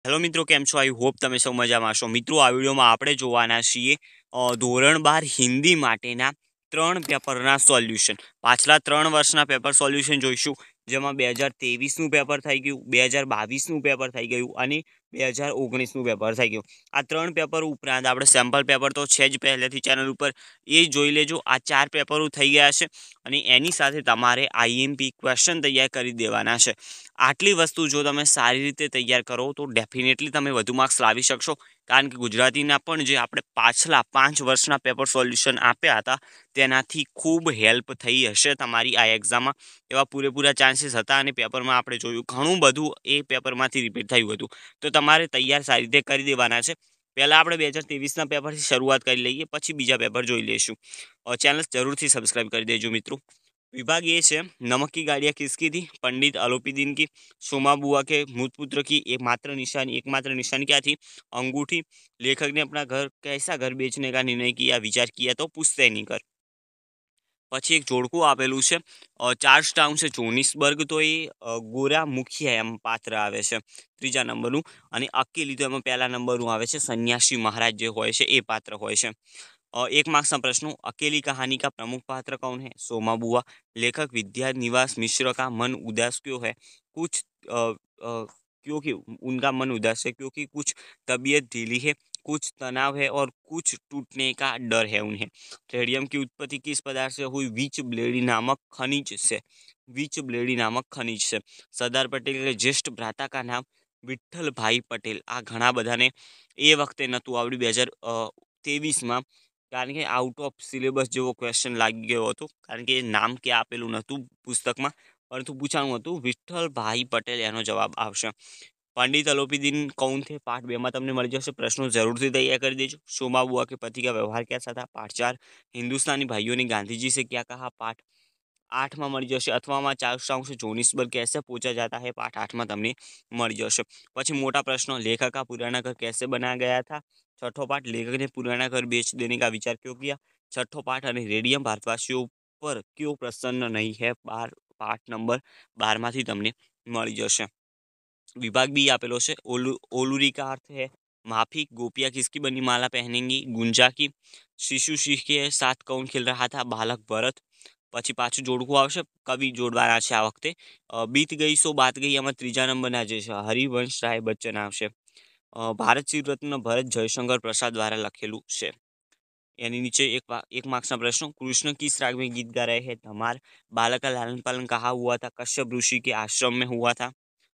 Hello મિત્રો, કેમ છો? આઈ હોપ તમે સૌ મજામાં છો. મિત્રો, આ વિડીયોમાં આપણે જોવાના છીએ ધોરણ 12 હિન્દી માટેના 3 પેપરના સોલ્યુશન. પાછલા 3 વર્ષના પેપર સોલ્યુશન જોઈશું, જેમાં 2023નું પેપર થઈ ગયું, 2022નું પેપર થઈ ગયું અને 2019નું પેપર થઈ ગયું. આ 3 પેપર ઉપરાંત આપણે સેમ્પલ પેપર તો છે જ પહેલેથી ચેનલ ઉપર, એ જોઈ લેજો. આ 4 પેપરો થઈ ગયા છે અને એની સાથે તમારે આઈએમપી ક્વેશ્ચન તૈયાર કરી દેવાના છે. આટલી વસ્તુ જો તમે સારી રીતે તૈયાર કરો તો ડેફિનેટલી તમે વધુ માર્ક્સ લાવી શકશો. કારણ કે ગુજરાતીના પણ જે આપણે પાછલા 5 વર્ષના પેપર સોલ્યુશન આપ્યા હતા તેનાથી ખૂબ હેલ્પ થઈ હશે તમારી આ એક્ઝામમાં. એવા પૂરેપૂરા ચાન્સીસ હતા અને પેપરમાં આપણે જોયું ઘણું બધું એ પેપરમાંથી રિપીટ થયું હતું. તો તમારે તૈયાર સારી રીતે કરી દેવાના છે. પહેલાં આપણે 2023ના પેપરથી શરૂઆત કરી લઈએ, પછી બીજા પેપર જોઈ લઈશું. ચેનલ જરૂરથી સબસ્ક્રાઈબ કરી દેજો મિત્રો. विभाग ये है, नमक की गाड़ियाँ किसकी थी? पंडित अलोपीदीन की. सोमा बुआ के मूतपुत्र की एकमात्र निशानी क्या थी? अंगूठी. लेखक ने अपना घर कैसा घर बेचने का निर्णय किया, विचार किया? तो पुश्तैनी कर. પછી એક જોડકું આપેલું છે ચાર્લ્સ ટાઉન છે જોનિસબર્ગ, તો એ ગોરા મુખિયા એમ પાત્ર આવે છે ત્રીજા નંબરનું. અને અકેલી તો એમાં પહેલા નંબરનું આવે છે સંન્યાસી મહારાજ જે હોય છે એ પાત્ર હોય છે. 1 मार्क्स ना प्रश्नों, अकेली कहानी का प्रमुख पात्र कौन है? सोमा बुआ. लेखक विद्या निवास मिश्र का मन उदास क्यों है? कुछ क्योंकि उनका मन उदास है क्योंकि कुछ तबीयत ढीली है, कुछ तनाव है और कुछ टूटने का डर है उन्हें. रेडियम की उत्पत्ति किस पदार्थ से हुई? विच ब्लेडी नामक खनिज से. विच ब्लेडी नामक खनिज से. सरदार पटेल के ज्येष्ठ भ्राता का नाम? विठ्ठलभाई पटेल. आ घણા બધાને એ વખતે નહોતું આવડ્યું 2023માં, કારણ કે આઉટ ઓફ સિલેબસ જેવો ક્વેશ્ચન લાગી ગયો હતો, કારણ કે નામ કે આપેલું નહોતું પુસ્તકમાં, પરંતુ પૂછાણું હતું. વિઠ્ઠલભાઈ પટેલ એનો જવાબ આવશે. पंडित अलोपीदीन कौन थे? पार्ट 2 में तमने मળી जશે. प्रश्नों जरूर से तैयार कर दीजिए. सोमा बुआ के पति का व्यवहार कैसा था? पार्ट 4. हिंदुस्तानी भाइयों ने गांधी जी से क्या कहा? पार्ट 8 में मળી जશે. अथवा में चार्ल्स टाउन से जोनिसबर्ग कैसे पहुंचा जाता है? पार्ट 8 में तमने मળી जશે. પછી મોટા પ્રશ્નો, लेखक का पुराना घर कैसे बनाया गया था? छठो पार्ट, लेखक ने पुराना घर बेच देने का विचार क्यों किया? छठो पार्ट, અને રેડિયમ ભારતવાસીઓ પર क्यों प्रसन्न नहीं है? पार्ट नंबर 12 માંથી તમને મળી જશે. विभाग बी आपेलो से ओलूरी का अर्थ है माफी. गोपिया किसकी बनी माला पहनेंगी? गुंजा की. शिशु सिंह के साथ कौन खेल रहा था? बालक भरत. પછી પાછું જોડકું આવશે, કવિ જોડવાના છે આ વખતે. બીત ગઈ સો બાત ગઈ, એમાં ત્રીજા નંબરના જે છે હરિવંશ રાય બચ્ચન આવશે. ભારત શિવ રત્ન ભરત જયશंकर प्रसाद द्वारा લખેલું છે. यानी नीचे एक मार्क्स ना प्रश्न, कृष्ण किस राग में गीत गा रहे हैं? धमार. बालक का लालन पालन कहाँ हुआ था? कश्यप ऋषि के आश्रम में हुआ था.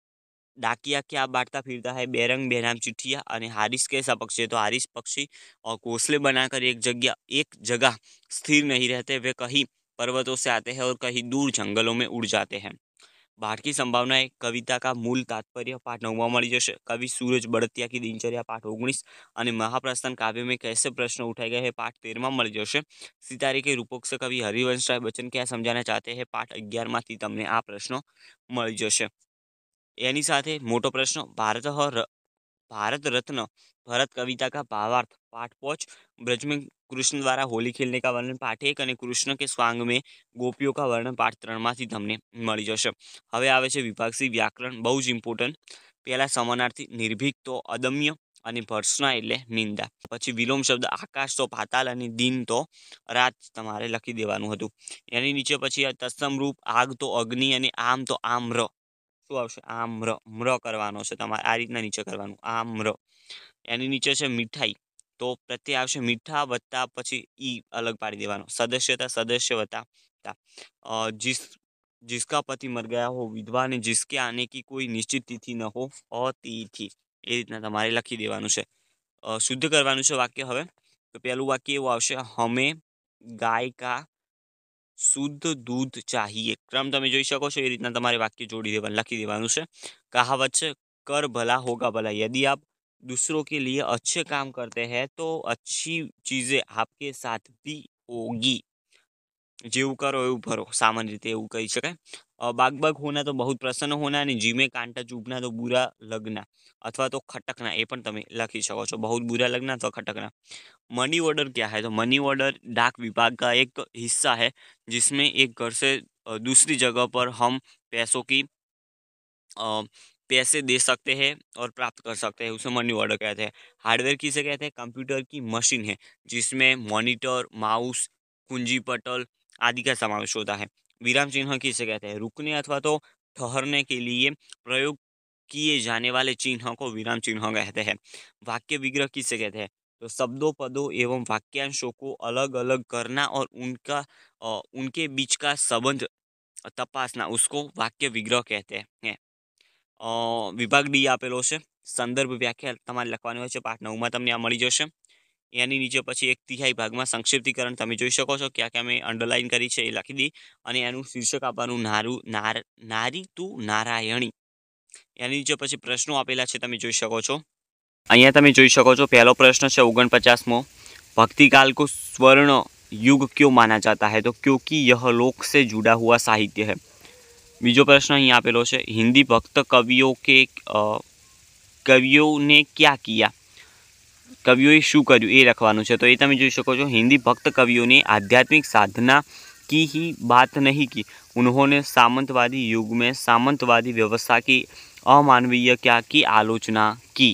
डाकिया क्या बांटता फिरता है? बेरंग बेनाम चिट्ठिया. અને હારિસ कैसा पक्षी है? तो हारिस पक्षी और घोंसले बनाकर एक जगह स्थिर नहीं रहते, वे कहीं पर्वतों से आते हैं और कहीं दूर जंगलों में उड़ जाते हैं. बाढ़ की संभावना है. कविता का मूल तात्पर्य पाठ 9 मળી जશે. कवि सूरज बड़तिया की दिनचर्या पाठ 19. અને महाप्रस्थान काव्य में कैसे प्रश्न उठाए गए हैं? पाठ 13 મળી जશે. सितारे के रूपक से कवि हरिवंश राय बच्चन क्या समझाना चाहते हैं? पाठ 11 માંથી તમને આ પ્રશ્નો મળી જશે. એની સાથે મોટો પ્રશ્ન, भारत रत्न भरत कविता का भावार्थ पाठ 5. ब्रज में कृष्ण द्वारा होली खेलने का वर्णन पाठ 1 અને કૃષ્ણ કે સ્વાંગ में ગોપીઓ કા વર્ણન પાઠ 3 માંથી તમને મળી જશે. હવે આવે છે વિભાગ સી વ્યાકરણ, બહુ જ ઇમ્પોર્ટન્ટ. પહેલા સમાનાર્થી, નિર્ભીક તો અદમ્ય અને ભર્સના એટલે નિંદા. પછી વિલોમ શબ્દ, આકાશ તો પાતાલ અને દિન તો રાત તમારે લખી દેવાનું હતું. એની નીચે પછી તત્સમ રૂપ, આગ તો અગ્નિ અને આમ તો આમ્ર. શું આવશે? આમ્ર. મ્ર કરવાનો છે તમારે, આ રીતના નીચે કરવાનું, આમ્ર. એની નીચે છે મીઠાઈ, તો પ્રત્યય આવશે મીઠા વત્તા પછી ઈ અલગ પાડી દેવાનો. સદસ્યતા, સદસ્ય વત્તા તા. जिसका पति मर गया हो, विधवा ने जिसके आने की कोई निश्चित तिथि न हो, अतिथि. એ રીતના તમારે લખી દેવાનું છે. શુદ્ધ કરવાનું છે વાક્ય. હવે તો પહેલું વાક્ય એવું આવશે, હમે ગાય કા શુદ્ધ दूध चाहिए. क्रम તમે જોઈ શકો છો, એ રીતના તમારે વાક્ય જોડી દેવાનું, લખી દેવાનું છે. कहावत છે, कर भला होगा भला. यदि आप दूसरों के लिए अच्छे काम करते हैं तो अच्छी चीजें आपके साथ भी होगी. જેવું કરો એવું ભરો, સામાન્ય રીતે એવું કહી શકાય. બાગ હોના તો બહુ પ્રસન્ન હોના, અને જીમે કાંટા ચૂપના તો બુરા લગ્ના અથવા તો ખટકના, એ પણ તમે લખી શકો છો. બહુ बुरा लगना तो खटकना. मनी ऑर्डर क्या है? तो मनी ऑर्डर डाक विभाग का एक हिस्सा है, जिसमें एक घर से दूसरी जगह पर हम पैसों की पैसे दे सकते हैं और प्राप्त कर सकते हैं, उसे मनी ऑर्डर कहते हैं। हार्डवेयर किसे कहते हैं? कंप्यूटर की मशीन है जिसमें मॉनिटर, माउस, कुंजी पटल आदि का समावेश होता है। विराम चिन्ह किसे कहते हैं? रुकने अथवा तो ठहरने के लिए प्रयोग किए जाने वाले चिन्ह को विराम चिन्ह कहते हैं। वाक्य विग्रह किसे कहते हैं? तो शब्दों, पदों एवं वाक्यांशों को अलग अलग करना और उनके बीच का संबंध तपासना, उसको वाक्य विग्रह कहते हैं। વિભાગ ડી આપેલો છે, સંદર્ભ વ્યાખ્યા તમારે લખવાની હોય છે, પાઠ 9માં તમને આ મળી જશે। એની નીચે પછી 1/3 ભાગમાં સંક્ષિપ્તીકરણ તમે જોઈ શકો છો, ક્યાં ક્યાં મેં અંડરલાઈન કરી છે એ લખી દી, અને એનું શીર્ષક આપવાનું નારી તું નારાયણી। એની નીચે પછી પ્રશ્નો આપેલા છે, તમે જોઈ શકો છો। અહીંયા તમે જોઈ શકો છો, પહેલો પ્રશ્ન છે 49મો, भक्तिकाल को स्वर्ण युग क्यों माना जाता है? तो क्योंकि यह लोक से जुड़ा हुआ साहित्य है। बीजो प्रश्न અહીં આપેલો છે, हिंदी भक्त कवियों ने क्या किया? कवियों शू कर्यु ए लखवानुं छे। तो ये तमे जोई शको छो, हिंदी भक्त कवियों ने आध्यात्मिक साधना की ही बात नहीं की, उन्होंने सामंतवादी युग में सामंतवादी व्यवस्था की अमानवीय क्या की आलोचना की।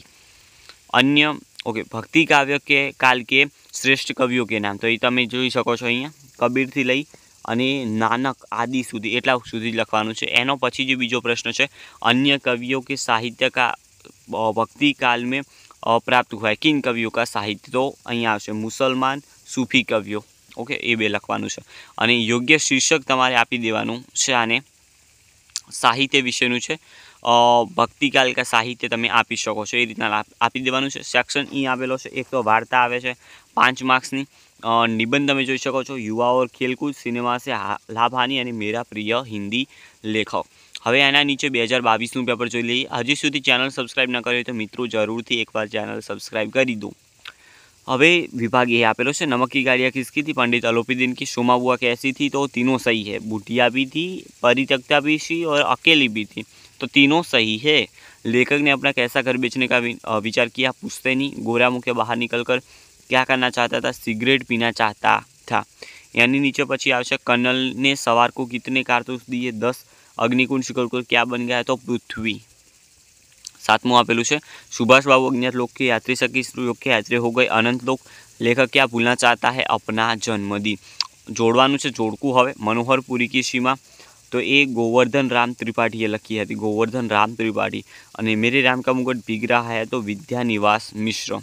अन्य ओके, भक्ति काव्य के काल के श्रेष्ठ कवियों के नाम, तो ये तमे जोई शको छो, अहींया कबीर थी लई અને નાનક આદि સુધી એટલા સુધી લખવાનું છે। એનો પછી જે બીજો પ્રશ્ન છે, अन्य कवियों के साहित्य का भक्ति काल में प्राप्त हुआ है, किन कवियों का साहित्य? तो અહીંયા આવશે મુસલમાન सूफी कवियों। ओके, એ બે લખવાનું છે અને યોગ્ય શીર્ષક તમારે આપી દેવાનું છે। આને સાહિત્ય વિશેનું છે, ભક્તિકાલ કા સાહિત્ય તમે આપી શકો છો, એ રીતના આપી દેવાનું છે। સેક્શન ઈ આપેલો છે, એક તો વાર્તા આવે છે 5 માર્ક્સની, निबंध તમે જોઈ શકો છો, युवा और खेलकूद, सिनेमा से लाभ हानि અને मेरा प्रिय हिंदी लेखक। હવે આના નીચે 2022નું પેપર જોઈ લઈએ। હજી સુધી ચેનલ સબસ્ક્રાઈબ ન કરી હોય તો મિત્રો જરૂરથી એકવાર ચેનલ સબસ્ક્રાઈબ કરી દો। હવે વિભાગ એ આપેલો છે, नमक की गाड़ियाँ किसकी थी? पंडित अलोपीदीन की। सोमा बुआ कैसी थी? तो तीनों सही है, बुढ़िया भी थी, परित्यक्ता भी थी और अकेली भी थी, तो तीनों सही है। लेखक ने अपना कैसा घर बेचने का विचार किया? पूछते नहीं। गोरा मुखे बाहर निकलकर क्या करना चाहता था? सिगरेट पीना चाहता था। यानी नीचे पछी आवश्य, कर्नल ने सवार को कितने कारतूस दिए? 10। अग्निकुंड शिकरपुर क्या बन गया? तो पृथ्वी। 7मું આપેલું છે, सुभाष बाबू अज्ञात लोक के यात्री सकी लोक के यात्री हो गए अनंत लोक, लेखक क्या भूलना चाहता है? अपना जन्मदिन। जोड़वानुं छे जोड़कू। हवे मनोहरपुरी की सीमा, तो ये गोवर्धन राम त्रिपाठीए लखी हती, गोवर्धन राम त्रिपाठी। अने मेरे राम का मुकुट भीग रहा है, तो विद्यानिवास मिश्र।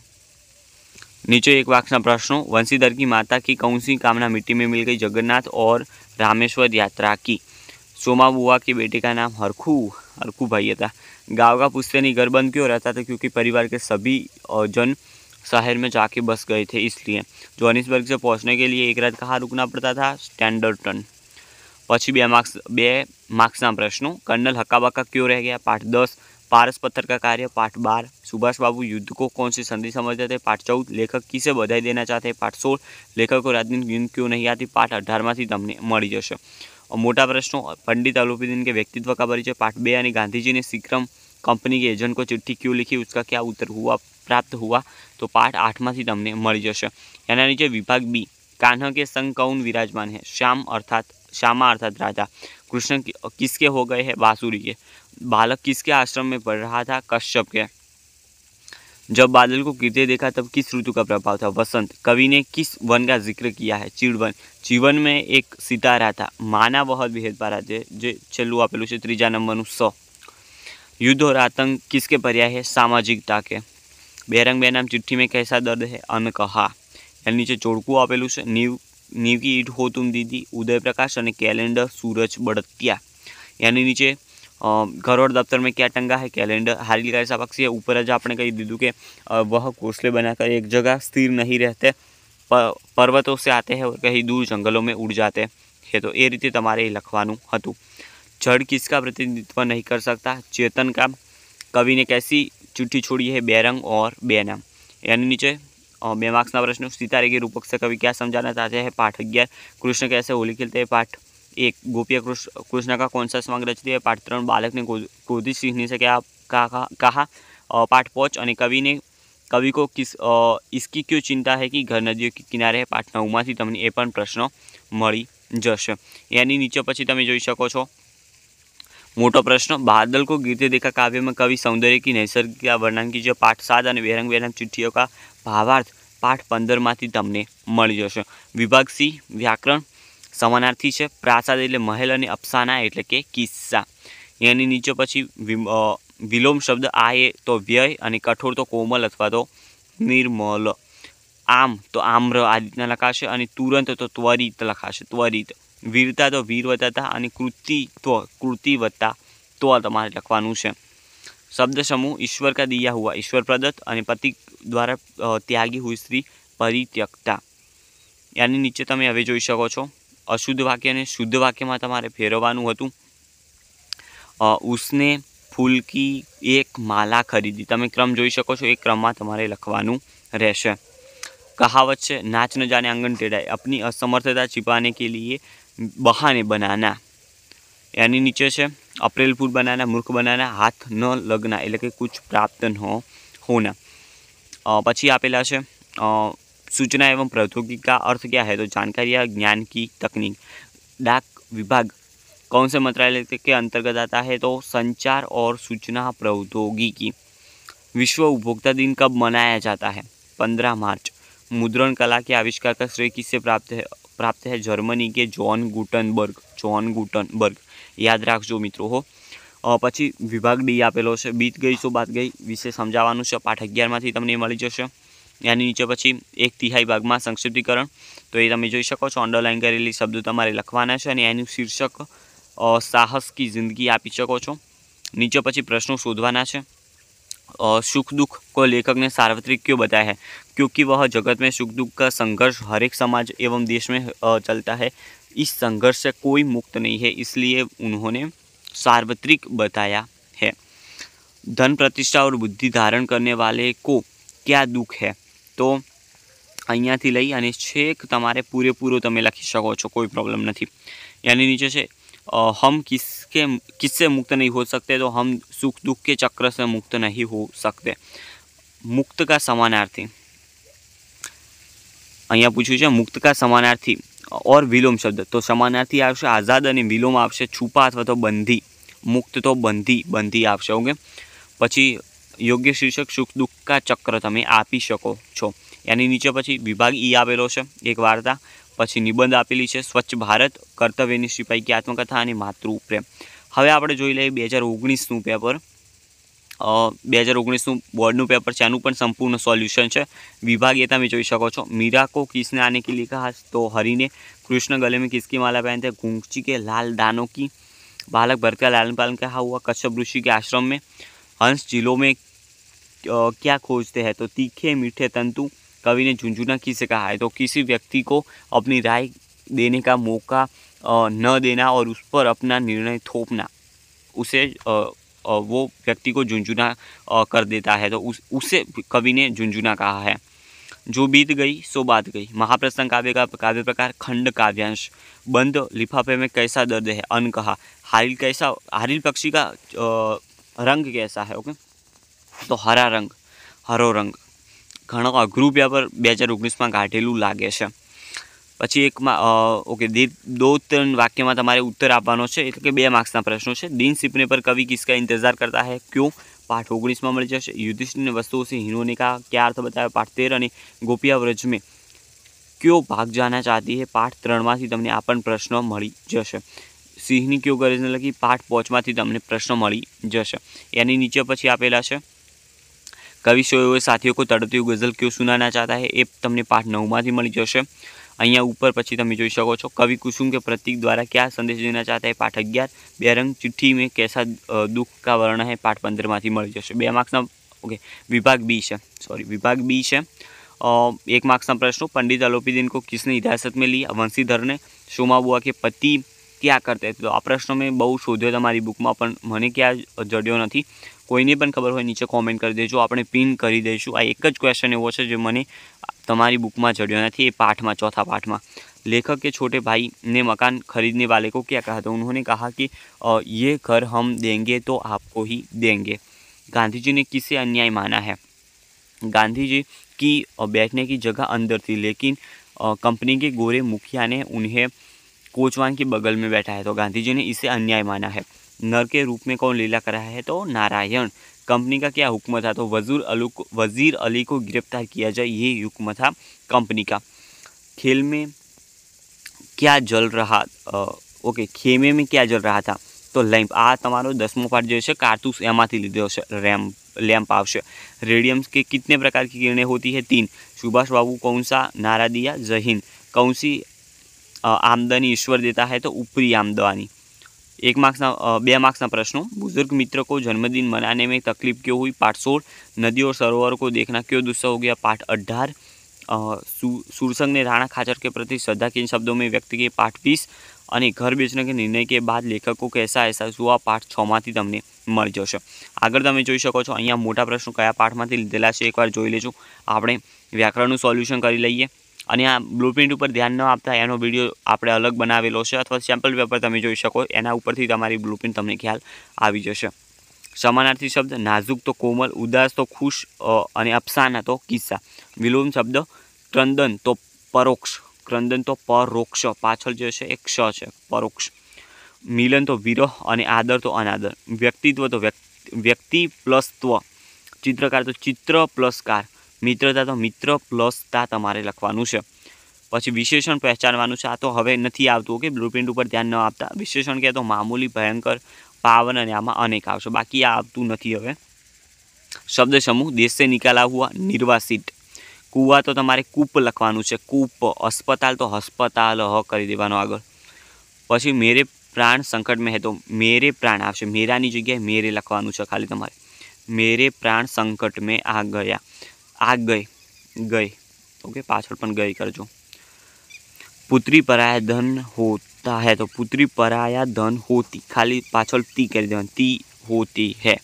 नीचे एक वाक्य प्रश्नों, वंशीधर की माता की कौन सी कामना मिट्टी में मिल गई? जगन्नाथ और रामेश्वर यात्रा की। सोमा बुआ के बेटे का नाम हरखू भाई था। गाँव का पुश्तैनी घर बंद क्यों रहता था? क्योंकि परिवार के सभी जन शहर में जाके बस गए थे, इसलिए। जोहानिसबर्ग से पहुंचने के लिए एक रात कहाँ रुकना पड़ता था? स्टैंडर्टन। पछी 2 मार्क्सना प्रश्नों, कर्नल हक्का क्यों रह गया? पाठ 10। पारस पत्थर का कार्य, पाठ 12। सुभाष बाबू युद्ध को कौन सी संधि समझते थे? पाठ 14। लेखक किसे बधाई देना चाहते हैं? पाठ 16। लेखक को रात दिन नींद क्यों नहीं आती? पाठ 18 तमने मળી जशे। मोटा प्रश्नों, पंडित अलोपीदीन के व्यक्तित्व का परिचय, पाठ 2। અને गांधी ने सीक्रम कंपनी के एजेंट को चिट्ठी क्यों लिखी? उसका क्या उत्तर हुआ प्राप्त हुआ? तो पाठ 8 तमने मળી जशे। एना नीचे विभाग बी, कान्हा के संग कौन विराजमान है? श्यामा अर्थात राधा। कृष्ण किसके हो गए हैं? बांसुरी के। बालक किसके आश्रम में पढ़ रहा था? कश्यप के। जब बादल को गिरते देखा तब किस ऋतु का प्रभाव था? वसंत। कवि ने किस वन का जिक्र किया है? चीड़वन। जीवन में एक सितारा था, माना बहुत भेद पारा जे छेल्लुं आपेलुं छे 3 नंबरनुं 100। युद्ध और आतंक किसके पर्याय है? सामाजिकता के। बेरंग बेनाम चिट्ठी में कैसा दर्द है? अनकहा। एनी नीचे जोड़कू आपेलुं छे, नीव की ईट हो तुम दीदी, उदय प्रकाश और कैलेंडर सूरज बड़तिया। यानी नीचे घर और दफ्तर में क्या टंगा है? कैलेंडर। हारिल का ऐसा पक्षी है, ऊपर ज आपने कही दीधुं कि वह घोंसले बनाकर एक जगह स्थिर नहीं रहते, पर्वतों से आते हैं और कहीं दूर जंगलों में उड़ जाते हैं, तो ये रीते तमारे लखवानुं हतुं। जड़ किसका प्रतिनिधित्व नहीं कर सकता? चेतन का। कवि ने कैसी चिट्ठी छोड़ी है? बेरंग और बेनाम। यानी नीचे 2 मार्क्सना प्रश्न, सितारे के रूपक से कवि क्या समझाना चाहते हैं? पाठ 11। कृष्ण कैसे होली खेलते हैं? पाठ 1। गोपिया कृष्ण का कौन सा समांग रचती है? पाठ 3। बालक ने क्रोधित सिंहनी से क्या कहा? पाठ 5। और कवि को इसकी क्यों चिंता है कि घर नदियों के किनारे है? पाठ 9 तमने ए पण प्रश्न मળી जशे। यानी नीचे पछी तमे जोई शको छो, मोटो प्रश्न, बादल को गिरते देखा काव्य में कवि सौंदर्य की नैसर्गिक वर्णन कीजिए। पाठ 7 और बेरंग बेरंग चिट्ठीओ का भावार्थ पाठ 15 मांथी तमने मळी जशे। विभाग सी व्याकरण समानार्थी है। प्रासाद एटले महल और अफसाना एटले के किस्सा। यानी नीचे पछी विलोम शब्द आए तो व्यय और कठोर तो कोमल अथवा तो निर्मल। आम तो आम्र आ रीतना लखाशे और तुरंत तो त्वरित लखाशे त्वरित। वीरता तो वीर वत्ता और कृति वत्ता तो तमारे लखवानुं छे। शब्द समूह ईश्वर का दिया हुआ ईश्वर प्रदत्त और पति द्वारा त्यागी हुई स्त्री परित्यक्ता। यानी नीचे तमे हवे जोई शको छो अशुद्ध वाक्य ने शुद्ध वाक्य में तमारे फेरववानुं हतुं। उसने फूल की एक माला खरीदी। तमे क्रम जोई शको छो, एक क्रम में तमारे लखवानुं रहेशे। कहावत है, नाच न जाने आंगन टेढ़ाई। अपनी असमर्थता छिपाने के लिए बहाने बनाना। यानी नीचे से अप्रैल फूल बनाना, मूर्ख बनाना, हाथ न लगना एटले के कुछ प्राप्त न होना। पछी आपेला है सूचना एवं प्रौद्योगिकी का अर्थ क्या है, तो जानकारी या ज्ञान की तकनीक। डाक विभाग कौन से मंत्रालय के अंतर्गत आता है, तो संचार और सूचना प्रौद्योगिकी। विश्व उपभोक्ता दिन कब मनाया जाता है, 15 मार्च। मुद्रण कला के आविष्कार का श्रेय किससे प्राप्त है जर्मनी के जॉन गुटनबर्ग। याद राखजो मित्रों हो। पछी विभाग डी आपेलो है, बीत गई सो बात गई विषे समझावानुं छे। पाठ 11 मांथी तमने मळी जशे। यानी नीचे पछी 1/3 भागमां संक्षिप्तीकरण, तो ये तमे जोई शको छो। अंडरलाइन करेली शब्दों तमारे लखवाना छे अने एनुं शीर्षक साहस की जिंदगी आपी शको छो। नीचे पछी प्रश्नों शोधवाना छे। सुख दुख को लेखक ने सार्वत्रिक क्यों बताया है, क्योंकि वह जगत में सुख दुख का संघर्ष हर एक समाज एवं देश में चलता है। इस संघर्ष से कोई मुक्त नहीं है, इसलिए उन्होंने सार्वत्रिक बताया है। धन प्रतिष्ठा और बुद्धि धारण करने वाले को क्या दुख है, तो अहींयाथी लई अने छेक तमारे पूरेपूरो तमे लखी शको छो, कोई प्रॉब्लम नहीं। यानी नीचे से हम किससे मुक्त नहीं हो सकते, तो हम सुख दुख के चक्र से मुक्त नहीं हो सकते। मुक्त का समानार्थी अहींया पूछ्युं छे, मुक्त का समानार्थी और विलोम शब्द, तो समानार्थी आवशे आज़ाद और विलोम आवशे छुपा अथवा तो बंधी। मुक्त तो बंधी आवशे। ओके, पछी योग्य शीर्षक सुख दुख का चक्र तमे आपी शको छो। यानी नीचे पछी विभाग ई आवेलो छे, एक वार्ता। पछी निबंध आपेली है, स्वच्छ भारत, कर्तव्यनी सिपाही की आत्मकथा और मातृप्रेम। हवे आपणे जोई लईए 2019 पेपर। 2019 बोर्डનું पेपर છે, આનું પણ સંપૂર્ણ સોલ્યુશન છે। विभाग ये તમે જોઈ શકો છો। मीरा को किसने आने के लिए कहा, तो हरि ने। कृष्ण गले में किसकी माला पहनते, घुंघची के लाल दानों की। बालक भरत का लालन पालन कहा हुआ, कश्यप ऋषि के आश्रम में। हंस झीलों में क्या खोजते हैं, तो तीखे मीठे तंतु। कवि ने झुंझुना किसे कहा है, तो किसी व्यक्ति को अपनी राय देने का मौका न देना और उस पर अपना निर्णय थोपना, उसे वो व्यक्ति को झुंझुना कर देता है, तो उसे कवि ने झुंझुना कहा है। जो बीत गई सो बात गई। महाप्रस्थान काव्य का काव्य प्रकार खंड काव्यांश। बंद लिफाफे में कैसा दर्द है, अनकहा। हारिल पक्षी का रंग कैसा है, ओके, तो हरो रंग। घणो अघरू पेपर 2019 में काढेलू लागे छे। पछी एक ओके 2-3 वाक्य में तमारे उत्तर आपवानो छे, एटले के 2 मार्क्सना प्रश्नों छे। दिन छिपने पर कवि किसका इंतजार करता है, क्यों, पाठ 19 में मळी जशे। युधिष्ठिर ने वस्तुओं से हीनोने का क्या अर्थ बताया, पाठ 13। अने गोपिया व्रज में क्यों भाग जाना चाहती है, पाठ 3 मांथी तमने आ पण प्रश्न मळी जशे। सिंहनी क्यों गरजने लगी, पाठ 5 मांथी तमने प्रश्न मळी जशे। यानी नीचे पछी आपेला छे, कवि सोए साथियों को तड़पती हुई गजल क्यों सुनाना चाहता है, ए तमने पाठ 9 मांथी मळी जशे। अहींया ऊपर पछी तमे जोई शको छो, कवि कुसुम के प्रतीक द्वारा क्या संदेश देना चाहता है, पाठ 11। बेरंग चिट्ठी में कैसा दुख का वर्ण है, पाठ 15 मांथी मळी जशे। 2 मार्क्सना ओके विभाग बी है। 1 मार्क्सना प्रश्नों, पंडित अलोपीदीन को किसने हिरासत में लिया, वंशीधर ने। सोमा बुआ के पति क्या करते थे, तो आ प्रश्न में बहु शोध्यो तमारी बुक में, पण मने क्या जड्यो नहीं। कोईने पण खबर होय नीचे कॉमेंट कर देजो, आपणे पिन करी दईशुं। आ एक ज क्वेश्चन एवो छे जे मने तमारी बुक में जड्यो नहीं, ए पाठ में, चौथा पाठ में। लेखक के छोटे भाई ने मकान खरीदने वाले को क्या कहा, तो उन्होंने कहा कि ये घर हम देंगे तो आपको ही देंगे। गांधी जी ने किसे अन्याय माना है, गांधी जी की बैठने की जगह अंदर थी, लेकिन कंपनी के गोरे मुखिया ने उन्हें कोचवान के बगल में बैठा है, तो गांधी जी ने इसे अन्याय माना है। नर के रूप में कौन लीला कराया है? तो नारायण। कंपनी का क्या हुक्म था? तो वजीर अली को गिरफ्तार किया जाए, ये हुक्म था कंपनी का। खेल में क्या जल रहा ओके खेमे में क्या जल रहा था? तो लैम्प। आ तमारो 10मो पार्ट जो है कारतूस एमांथी लीधो छे, लैम्प आवशे। रेडियम के कितने प्रकार की किरणें होती है? 3। सुभाष बाबू कौन सा नारा दिया? जय हिंद। कौन सी आमदनी ईश्वर देता है? तो ऊपरी आमदनी। 1 मार्क्सना 2 मार्क्सना प्रश्नों। बुजुर्ग मित्र को जन्मदिन मनाने में तकलीफ क्यों हुई? पाठ 16। नदी और सरोवर को देखना क्यों दुस्सह हो गया? पाठ 18। सुरसंग ने राणा खाचर के प्रति श्रद्धा किन शब्दों में व्यक्त की? पाठ 20। અને ઘર વેચને કે નિર્ણય કે બાદ લેખકો कैसा અહેસાસ हुआ? પાઠ 6માંથી તમને મળી જશે। આગળ તમે જોઈ શકો છો અહીંયા મોટા પ્રશ્નો કયા પાઠમાંથી લીધેલા છે એકવાર જોઈ લેજો। આપણે વ્યાકરણનું સોલ્યુશન કરી લઈએ અને આ બ્લુપ્રિન્ટ ઉપર ધ્યાન ન આપતા એનો વિડીયો આપણે અલગ બનાવેલો છે અથવા સેમ્પલ પેપર તમે જોઈ શકો, એના ઉપરથી તમારી બ્લુપ્રિન્ટ તમને ખ્યાલ આવી જશે। સમાનાર્થી શબ્દ નાજુક તો કોમલ, ઉદાસ તો ખુશ અને અફસાના તો કિસ્સા। વિલોમ શબ્દ ક્રંદન તો પરોક્ષ, ક્રંદન તો પરોક્ષ, પાછળ જે છે એક ક્ષ છે, પરોક્ષ। મિલન તો વિરહ અને આદર તો અનાદર। વ્યક્તિત્વ તો વ્યક્તિ પ્લસ ત્વ, ચિત્રકાર તો ચિત્ર પ્લસ કાર, મિત્રતા તો મિત્ર પ્લસ તા તમારે લખવાનું છે। પછી વિશેષણ પહેચાનવાનું છે, આ તો હવે નથી આવતું, ઓકે બ્લુપ્રિન્ટ ઉપર ધ્યાન ન આપતા। વિશેષણ કહે તો મામૂલી, ભયંકર, પાવન અને આમાં અનેક આવશે, બાકી આ આવતું નથી હવે। શબ્દ સમૂહ દેશ से निकाला हुआ, निर्वासित। કૂવા તો તમારે કૂપ લખવાનું છે, કૂપ। अस्पताल तो हस्पताल ह કરી દેવાનો આગળ। પછી મેરે પ્રાણ સંકટ में है तो मेरे प्राण આવશે, મેરાની જગ્યાએ મેરે લખવાનું છે ખાલી તમારે। मेरे प्राण संकट में आ गया, आ गए, गए, ओके पाछળ પણ ગઈ કરજો। पुत्री पराया धन होता है तो पुत्री पराया धन होती, खाली पाछળ ती કરી દેવાનું, ती होती है।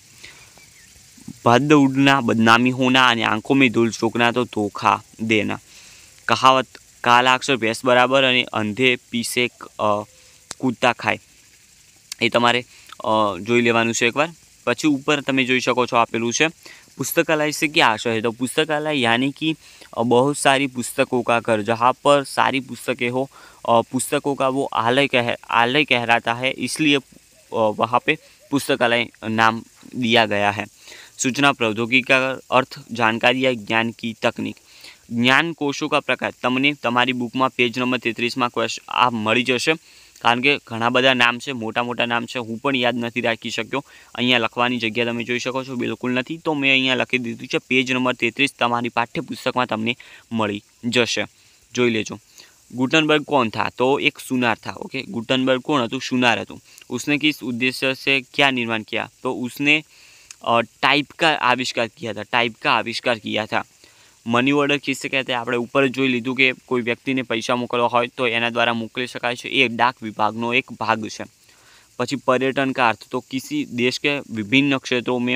भद्द उड़ना, बदनामी होना અને आंखों में धूल झोंकना तो धोखा देना। कहावत काला अक्षर भैंस बराबर અને अंधे पीसे कूदता खाए, એ તમારે જોઈ લેવાનું છે એકવાર। પછી ઉપર તમે જોઈ શકો છો આપેલું છે पुस्तकालय से क्या आशय है? तो पुस्तकालय यानी कि बहुत सारी पुस्तकों का घर, जहाँ पर सारी पुस्तकें हो, पुस्तकों का वो आलय कहलाता है, इसलिए वहाँ पे पुस्तकालय नाम दिया गया है। सूचना प्रौद्योगिकी का अर्थ जानकारी या ज्ञान की तकनीक। ज्ञान कोशों का प्रकार तमने तमारी बुक में पेज नंबर 33 में क्वेश्चन आ मળી જશે, कारण के घણા બધા નામ છે, મોટા મોટા નામ છે, હું પણ યાદ નથી રાખી શક્યો। અહીંયા લખવાની જગ્યા તમે જોઈ શકો છો બિલકુલ નથી, તો મેં અહીંયા લખી દીધું છે પેજ નંબર 33 તમારી પાઠ્યપુસ્તકમાં તમને મળી જશે, જોઈ લેજો। गुटनबर्ग कौन था? तो एक सुनार था, ओके गुटनबर्ग कौन હતું? सुनार હતું। उसने किस उद्देश्य से क्या निर्माण किया? तो उसने टाइप का आविष्कार किया था, टाइप का आविष्कार किया था। मनी ऑर्डर किससे कहते हैं? આપણે ઉપર જોઈ લીધું કે કોઈ વ્યક્તિને પૈસા મોકલવા હોય તો એના દ્વારા મોકલી શકાય છે, એ ડાક વિભાગનો એક ભાગ છે। પછી पर्यटन का अर्थ तो किसी देश के विभिन्न क्षेत्रों में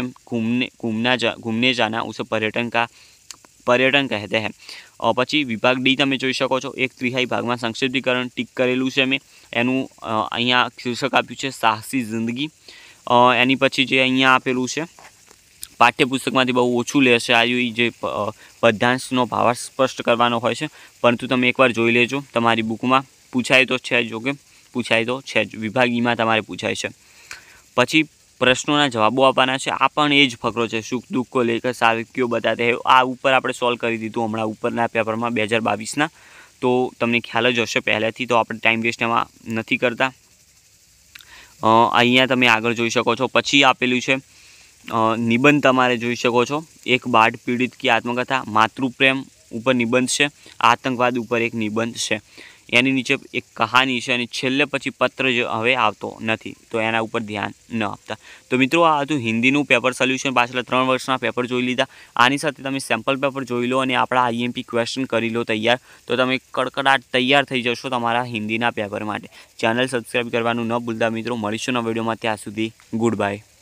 घूमने जाना उसे पर्यटन कहते हैं। और પછી વિભાગ ડી તમે જોઈ શકો છો, 1/3 ભાગમાં સંક્ષિપ્તીકરણ ટીક કરેલું છે મેં, એનું અહીંયા શીર્ષક આપ્યું છે સાહસી જિંદગી। એની પછી જે અહીંયા આપેલું છે પાઠ્યપુસ્તકમાંથી બહુ ઓછું લેશે આવ્યું, જે પદ્યાંશનો ભાવાર્થ સ્પષ્ટ કરવાનો હોય છે, પરંતુ તમે એકવાર જોઈ લેજો, તમારી બુકમાં પૂછાય તો છે જ, ઓકે પૂછાય તો છે જ, વિભાગ ઈમાં તમારે પૂછાય છે। પછી પ્રશ્નોના જવાબો આપવાના છે, આ પણ એ જ ફકરો છે, સુખ દુઃખ को लेकर साविक क्यों बताते हैं, આ ઉપર આપણે સોલ્વ કરી દીધું હમણાં ઉપરના પેપરમાં 2022ના, તો તમને ખ્યાલ જ હશે પહેલેથી, તો આપણે ટાઈમ વેસ્ટ એમાં નથી કરતા। અહીંયા તમે આગળ જોઈ શકો છો। પછી આપેલું છે નિબંધ તમારે જોઈ શકો છો, એક બાળ પીડિત की आत्मकथा, मातृप्रेम ઉપર નિબંધ છે, આતંકવાદ ઉપર એક નિબંધ છે, એની નીચે એક કહાની છે અને છેલ્લે પછી પત્ર જે હવે આવતો નથી, તો એના ઉપર ધ્યાન ન આપતા। તો મિત્રો આ હતું હિન્દીનું પેપર સોલ્યુશન, પાછલા 3 વર્ષના પેપર જોઈ લીધા, આની સાથે તમે સેમ્પલ પેપર જોઈ લો અને આપણા આઈએમપી ક્વેશ્ચન કરી લો તૈયાર, તો તમે કડકડાટ તૈયાર થઈ જશો તમારા હિન્દીના પેપર માટે। ચેનલ સબસ્ક્રાઈબ કરવાનું ન ભૂલતા મિત્રો। મળીશું નવા વિડીયોમાં, ત્યાં સુધી ગુડ બાય।